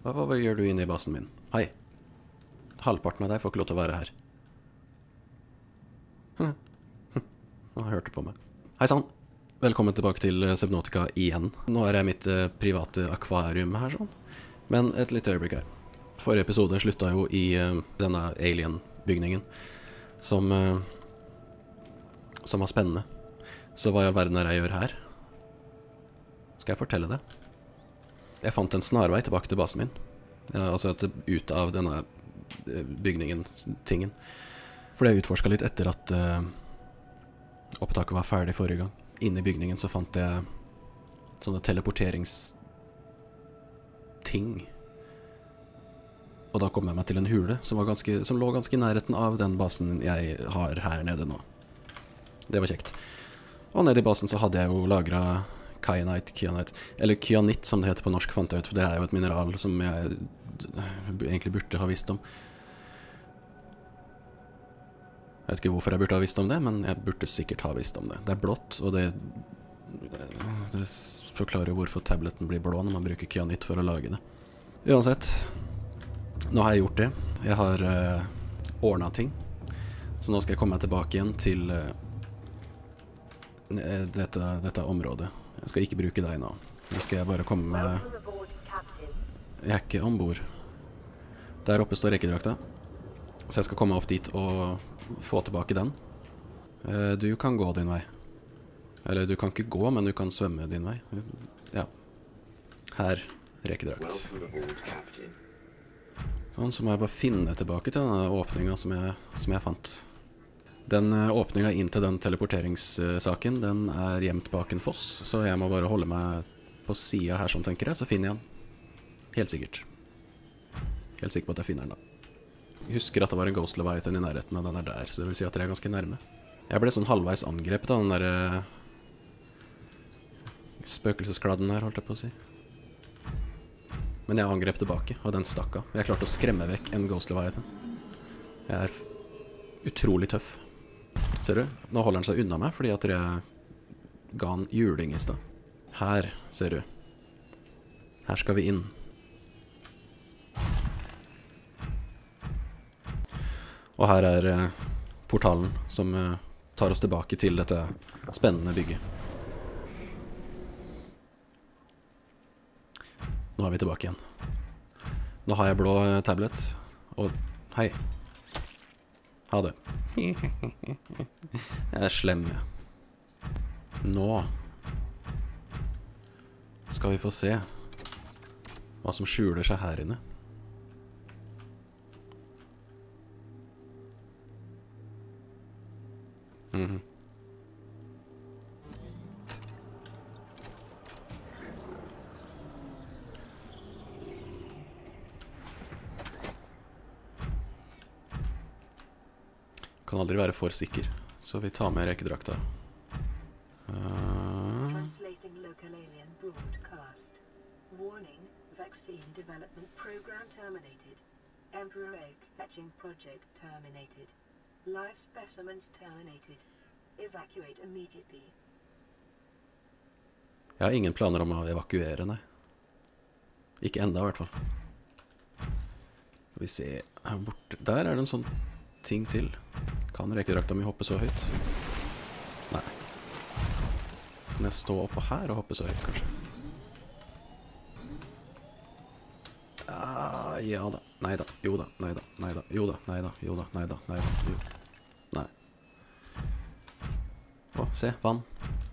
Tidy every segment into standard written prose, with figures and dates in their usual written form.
Hva gjør du inne i basen min? Hei. Halvparten av deg får ikke lov til å være her. Han hørte på meg. Hei sann. Velkommen tilbake til Subnautica igjen. Nå er jeg mitt private akvarium her sånn. Men et lite øyeblikk her. Forrige episode sluttet jo i denne alien-bygningen. Som var spennende. Så hva i all verden er det jeg gjør her? Skal jeg fortelle det? Jeg fant en snarvei tilbake til basen min. Ja, altså ut av denne bygningen-tingen. Fordi jeg utforsket litt etter at opptaket var ferdig forrige gang. Inne i bygningen så fant jeg sånne teleporteringsting. Og da kom jeg meg til en hule som lå ganske i nærheten av den basen jeg har her nede nå. Det var kjekt. Og nede i basen så hadde jeg jo lagret kyanite, eller kyanitt som det heter på norsk, fant jeg ut, for det er jo et mineral som jeg egentlig burde ha visst om. Jeg vet ikke hvorfor jeg burde ha visst om det, men jeg burde sikkert ha visst om det. Det er blått, og det forklarer jo hvorfor tableten blir blå når man bruker kyanitt for å lage det. Uansett, nå har jeg gjort det. Jeg har ordnet ting. Så nå skal jeg komme meg tilbake igjen til dette området. Jeg skal ikke bruke deg nå. Nå skal jeg bare komme med... Jeg er ikke ombord. Der oppe står rekkedrakta. Så jeg skal komme opp dit og få tilbake den. Du kan gå din vei. Eller du kan ikke gå, men du kan svømme din vei. Ja. Her, rekkedrakt. Sånn, så må jeg bare finne tilbake til denne åpningen som jeg fant. Den åpningen inn til den teleporteringssaken, den er gjemt bak en foss, så jeg må bare holde meg på siden her, sånn tenker jeg, så finner jeg den. Helt sikkert. Helt sikker på at jeg finner den da. Jeg husker at det var en Ghost Leviathan i nærheten, og den er der, så det vil si at det er ganske nærme. Jeg ble sånn halvveis angrepet av den der spøkelseskladden her, holdt jeg på å si. Men jeg angrep tilbake, og den stakk av. Jeg klarte å skremme vekk en Ghost Leviathan. Jeg er utrolig tøff. Ser du? Nå holder den seg unna meg, fordi at jeg ga han juling i sted. Her, ser du. Her skal vi inn. Og her er portalen som tar oss tilbake til dette spennende bygget. Nå er vi tilbake igjen. Nå har jeg blå tablet, og hei. Ha det. Jeg er slem, jeg. Nå skal vi få se hva som skjuler seg her inne. Kan aldri være for sikker, så vi tar med rekedrakta. Translating local alien broadcast. Warning, vaccine development program terminated. Emperor egg hatching project terminated. Live specimens terminated. Evacuate immediately. Jeg har ingen planer om å evakuere, nei. Ikke enda i hvert fall. Skal vi se her borte. Der er det en sånn ting til. Kan rekedrakta mi hoppe så høyt? Nei. Kan jeg stå oppå her og hoppe så høyt, kanskje? Ja da. Neida. Jo da. Neida. Neida. Jo da. Neida. Jo da. Neida. Neida. Jo. Nei. Å, se. Vann.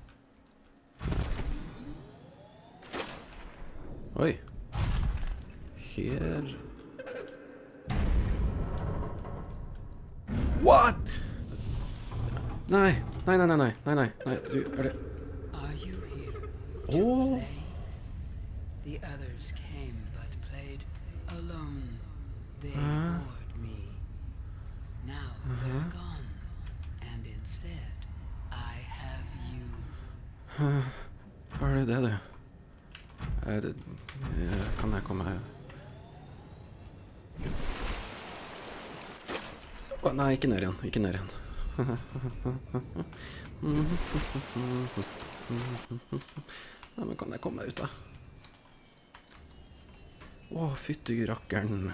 Oi. Her... What? Nei, nei, nei, nei, nei, nei, nei, nei, du, er det... Are you here to Åh! play? The others came but played alone. They ignored me. Now they're gone. And instead, I have you. Var det det? Er det... Kan jeg komme her? Å, nei, ikke ned igjen, ikke ned igjen. Nei, men kan jeg komme meg ut da? Å, fytti rakkeren.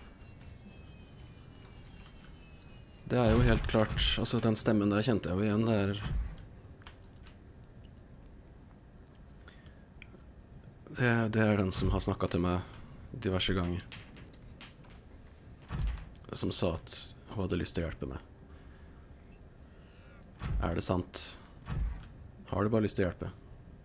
Det er jo helt klart, altså den stemmen der kjente jeg jo igjen, det er den som har snakket til meg diverse ganger. Som sa at hun hadde lyst til å hjelpe meg. Er det sant? Har du bare lyst til å hjelpe?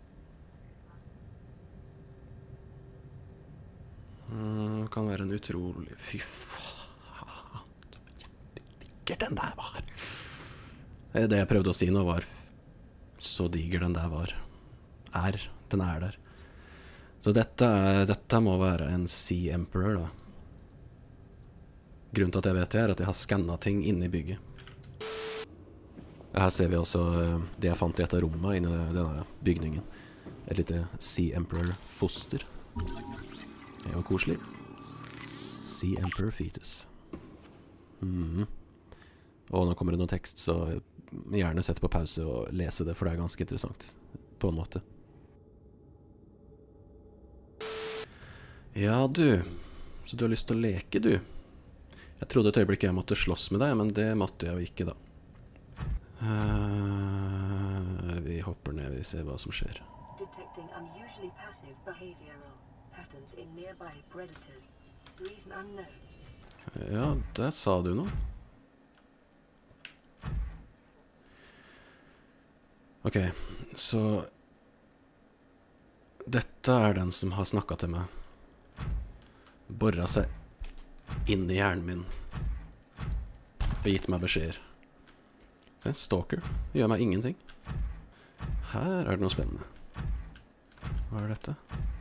Kan være en utrolig... Fy faen. Diger den der var. Det jeg prøvde å si nå var så diger den der var. Den er der. Så dette må være en Sea Emperor da. Grunnen til at jeg vet det er at jeg har skannet ting inne i bygget. Her ser vi også det jeg fant i et av rommene inne i denne bygningen. Et lite Sea Emperor foster. Det er jo koselig. Sea Emperor fetus. Og nå kommer det noe tekst, så gjerne sette på pause og lese det, for det er ganske interessant, på en måte. Ja, du. Så du har lyst til å leke, du? Jeg trodde et øyeblikk jeg måtte slåss med deg, men det måtte jeg jo ikke da. Vi hopper ned, vi ser hva som skjer. Detecting unusually passive behavioral patterns in nearby predators. Reason unknown. Ja, der sa du noe. Ok, så dette er den som har snakket til meg. Borret seg inn i hjernen min og gitt meg beskjeder. Så en stalker gjør meg ingenting. Her er det noe spennende. Hva er dette?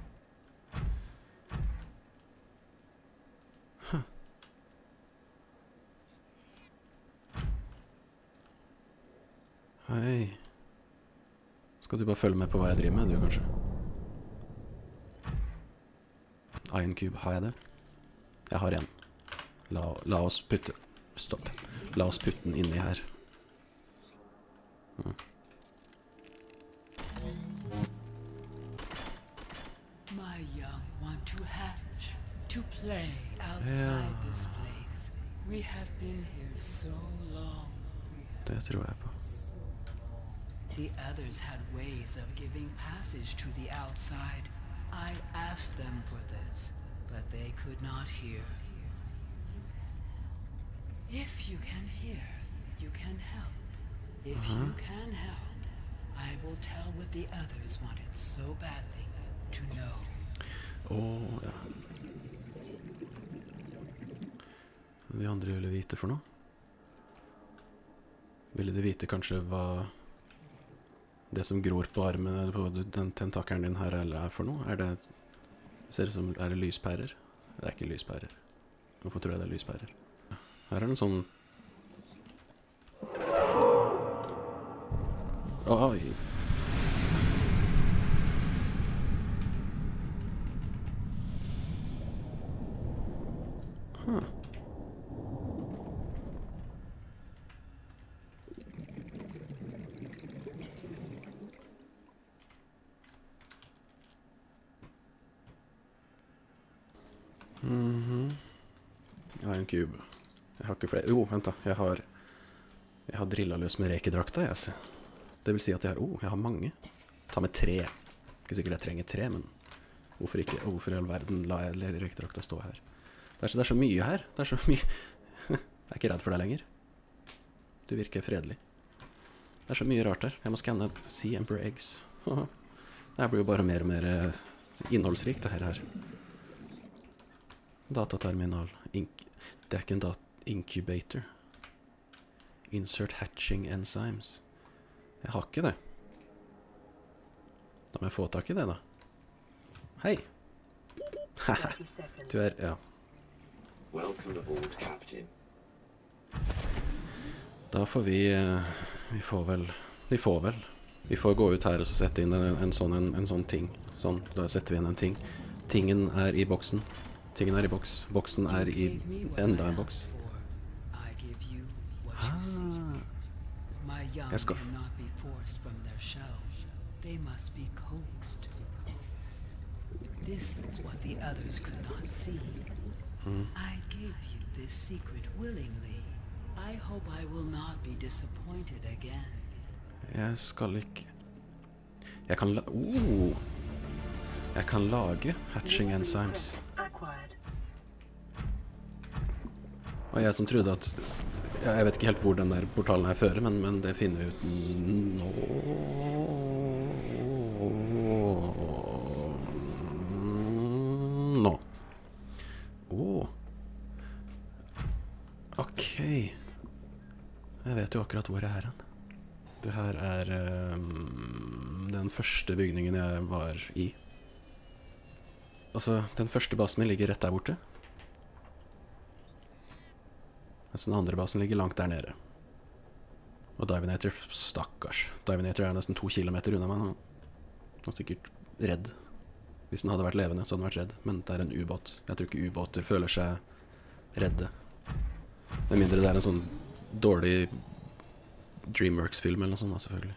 Hei. Skal du bare følge med på hva jeg driver med, du kanskje? Iron Cube, har jeg det? Jeg har en. La oss putte... Stopp. La oss putte den inni her. My young want to hatch, to play outside this place. We have been here so long. Det tror jeg på. The others had ways of giving passage to the outside. I asked them for this, but they could not hear. If you can hear, you can help. If you can help, I will tell what the others wanted so badly to know. Ja. De andre ville vite for noe? Ville de vite kanskje hva det som gror på armen på den tentakeren din her er for noe? Ser det ut som, er det lyspærer? Det er ikke lyspærer. Hvorfor tror jeg det er lyspærer? Her er det en sånn... Oi! Jeg har en kube. Jeg har ikke flere. Jo, vent da. Jeg har drillet løs med rekedrakta, jeg ser. Det vil si at jeg har mange. Ta med 3. Ikke sikkert jeg trenger 3, men hvorfor ikke? Hvorfor i all verden la jeg rekedrakta stå her? Det er så mye her. Det er så mye. Jeg er ikke redd for deg lenger. Du virker fredelig. Det er så mye rart her. Jeg må skanne Sea Emperor Eggs. Det her blir jo bare mer og mer innholdsrikt, det her. Dataterminal. Det er ikke en incubator. Insert hatching enzymes. Jeg har ikke det. Da må jeg få tak i det da. Hei! Du ja. Da får vi får gå ut her og så sette inn en sånn ting. Sånn, da setter vi inn en ting. Tingen er i boksen. Tingen er i boks. Boksen er i enda en boks. Jeg skal... This is what the others could not see. I give you this secret willingly. I hope I will not be disappointed again. Jeg skal ikke... Jeg kan lage hatching enzymes. Acquired. Og jeg som trodde at... Jeg vet ikke helt hvor den der portalen er fører, men det finner vi ut nå. Ok. Jeg vet jo akkurat hvor jeg er hen. Det her er den første bygningen jeg var i. Altså, den første basen min ligger rett der borte. Mens den andre basen ligger langt der nede. Og Divinator, stakkars. Divinator er nesten 2 kilometer unna meg. Han er sikkert redd. Hvis den hadde vært levende, så hadde den vært redd. Men det er en ubåt. Jeg tror ikke ubåter føler seg redde. Med mindre det er en sånn dårlig Dreamworks-film eller noe sånt, selvfølgelig.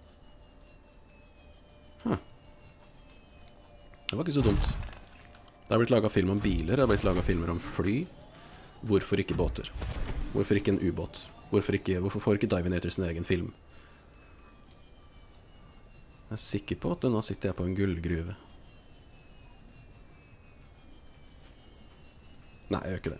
Det var ikke så dumt. Det har blitt laget film om biler, det har blitt laget filmer om fly. Hvorfor ikke båter? Hvorfor ikke en ubåt? Hvorfor får ikke Divinator sin egen film? Jeg er sikker på at nå sitter jeg på en gullgruve. Nei, jeg gjør ikke det.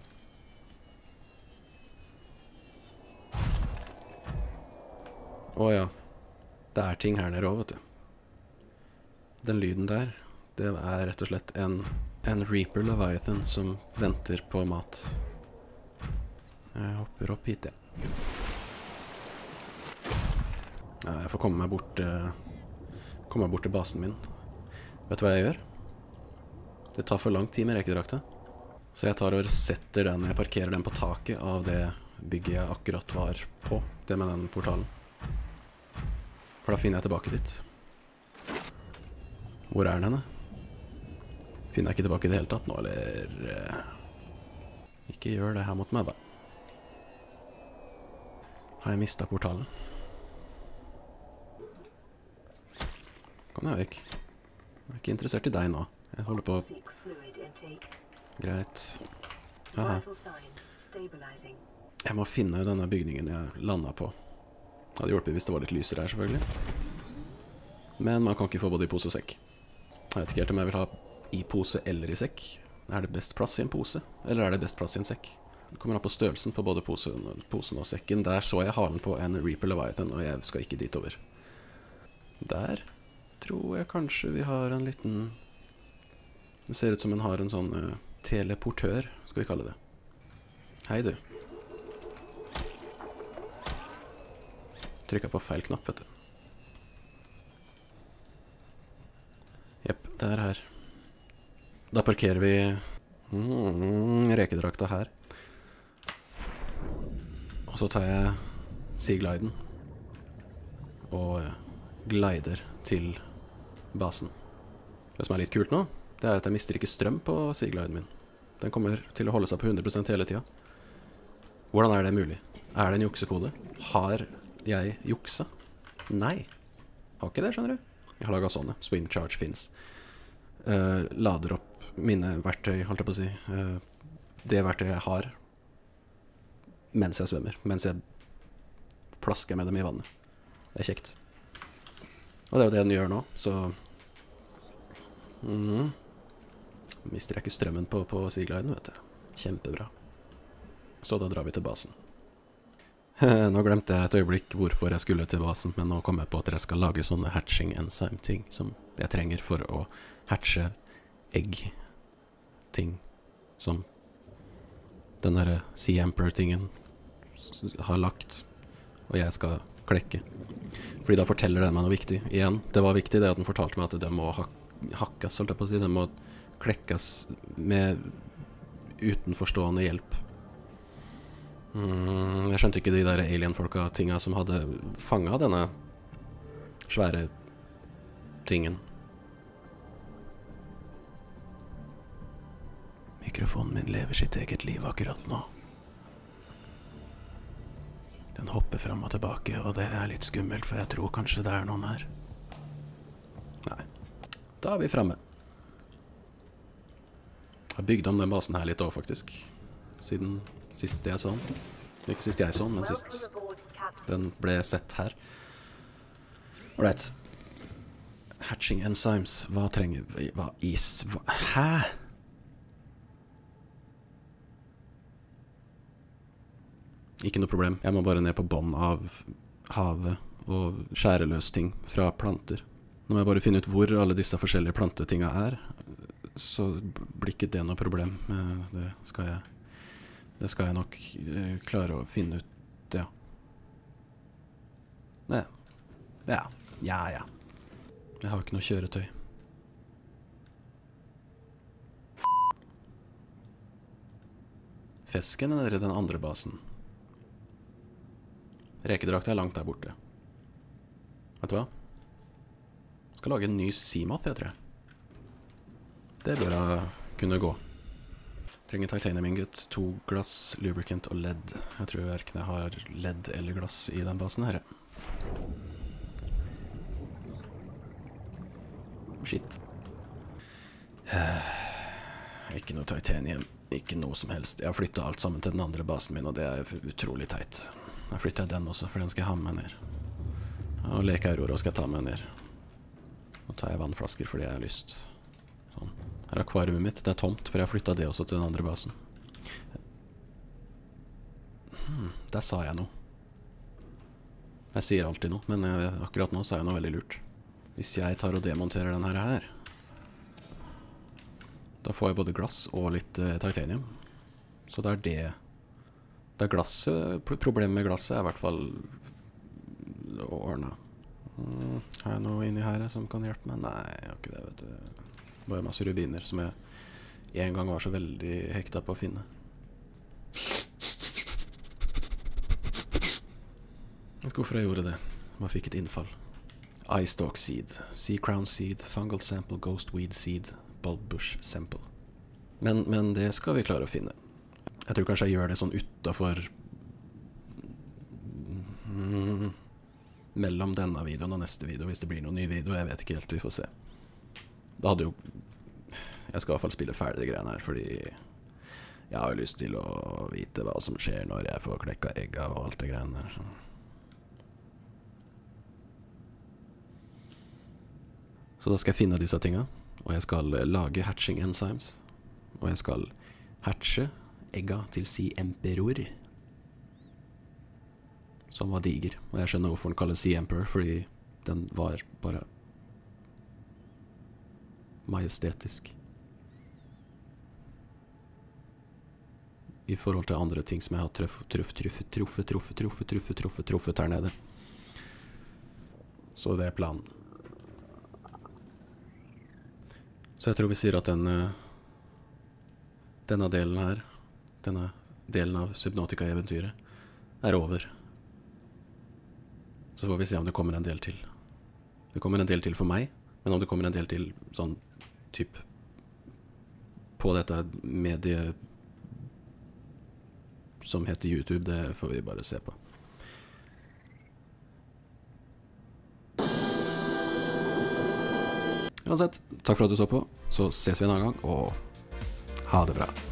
Åja, det er ting her nede også, vet du. Den lyden der, det er rett og slett en Reaper Leviathan som venter på mat. Jeg hopper opp hit, ja. Ja, jeg får komme meg bort til basen min. Vet du hva jeg gjør? Det tar for lang tid med rekedrakta. Så jeg tar og setter den, jeg parkerer den på taket av det bygget jeg akkurat var på. Det med den portalen. For da finner jeg tilbake dit. Hvor er den henne? Finner jeg ikke tilbake i det hele tatt nå, eller... Ikke gjør det her mot meg, da. Har jeg mistet portalen? Kom deg vekk. Jeg er ikke interessert i deg nå. Jeg holder på... Greit. Aha. Jeg må finne denne bygningen jeg landet på. Det hadde hjulpet hvis det var litt lyser her, selvfølgelig. Men man kan ikke få både i pose og sekk. Jeg vet ikke helt om jeg vil ha i pose eller i sekk. Er det best plass i en pose, eller er det best plass i en sekk? Det kommer an på størrelsen på både posen og sekken. Der så jeg halen på en Reaper Leviathan, og jeg skal ikke dit over. Der tror jeg kanskje vi har en liten... Det ser ut som en har en sånn teleportør, skal vi kalle det. Hei du. Trykket på feil knapp, vet du. Jepp, det er her. Da parkerer vi rekedrakta her. Og så tar jeg Sea-gliden og glider til basen. Det som er litt kult nå, det er at jeg mister ikke strøm på Sea-gliden min. Den kommer til å holde seg på 100% hele tiden. Hvordan er det mulig? Er det en juksekode? Har jeg juksa? Nei. Har ikke det, skjønner du? Jeg har laget sånne. Swim Charge finnes. Lader opp mine verktøy, holdt jeg på å si. Det verktøyet jeg har mens jeg svømmer. Mens jeg plasker med dem i vannet. Det er kjekt. Og det er jo det den gjør nå, så... Mister jeg ikke strømmen på Sea-gliden, vet du. Kjempebra. Så da drar vi til basen. Nå glemte jeg et øyeblikk hvorfor jeg skulle til basen, men nå kom jeg på at jeg skal lage sånne hatching enzyme-ting som jeg trenger for å hatche egg-ting, som den der Sea Emperor-tingen har lagt, og jeg skal klekke. Fordi da forteller den meg noe viktig. Igjen, det var viktig det at den fortalte meg at det må hakkes, holdt jeg på å si. Det må klekkes med utenforstående hjelp. Jeg skjønte ikke de der alien-folka-tinga som hadde fanget denne svære tingen. Mikrofonen min lever sitt eget liv akkurat nå. Den hopper fram og tilbake, og det er litt skummelt, for jeg tror kanskje det er noen her. Nei. Da er vi fremme. Jeg har bygd om den basen her litt også, faktisk. Siden sist jeg så den. Ikke sist jeg så den, men sist den ble sett her. Alright. Hatching enzymes. Hva trenger vi? Hæ? Ikke noe problem. Jeg må bare ned på bånd av havet og skjære løs ting fra planter. Nå må jeg bare finne ut hvor alle disse forskjellige plantetinga er, så blir ikke det noe problem. Det skal jeg nok klare å finne ut, ja. Ja. Jeg har ikke noe kjøretøy. Fesken er den andre basen. Rekedrakt er langt der borte. Vet du hva? Skal lage en ny Seamoth, jeg tror. Det bør da kunne gå. Trenger titanium ingot, 2 glass, lubricant og ledd. Jeg tror hverken jeg har ledd eller glass i den basen her. Shit. Ikke noe titanium, ikke noe som helst. Jeg har flyttet alt sammen til den andre basen min, og det er utrolig teit. Jeg flytter den også, for den skal jeg ha med ned. Og lekeauroer skal jeg ta med ned. Nå tar jeg vannflasker fordi jeg har lyst. Sånn. Her er akvariumet mitt. Det er tomt, for jeg har flyttet det også til den andre basen. Der sa jeg noe. Jeg sier alltid noe, men akkurat nå sa jeg noe veldig lurt. Hvis jeg tar og demonterer denne her, da får jeg både glass og litt titanium. Så det er det. Det er glasset. Problemet med glasset er i hvert fall ordnet. Har jeg noe inni her som kan hjelpe meg? Nei, jeg har ikke det, vet du. Bare masse rubiner som jeg en gang var så veldig hekta på å finne. Jeg vet ikke hvorfor jeg gjorde det. Bare fikk et innfall. Eyestalk seed, sea crown seed, fungal sample, ghost weed seed, bulb bush sample. Men det skal vi klare å finne. Jeg tror kanskje jeg gjør det sånn utenfor mellom denne videoen og neste video, hvis det blir noen ny video. Jeg vet ikke helt, vi får se. Da hadde jo jeg skal i hvert fall spille ferdig de greiene her, fordi jeg har jo lyst til å vite hva som skjer når jeg får klekka egga og alt det greiene der. Så da skal jeg finne disse tingene, og jeg skal lage hatching enzymes, og jeg skal hatche egga til Sea Emperor, som var diger. Og jeg skjønner hvorfor den kalles Sea Emperor, fordi den var bare majestetisk. I forhold til andre ting som jeg har truffet her nede. Så det er planen. Så jeg tror vi sier at denne delen her, denne delen av Subnautica-eventyret, er over. Så får vi se om det kommer en del til. Det kommer en del til for meg, men om det kommer en del til sånn typ på dette mediet som heter YouTube, det får vi bare se på. Uansett, takk for at du så på, så ses vi en annen gang, og ha det bra.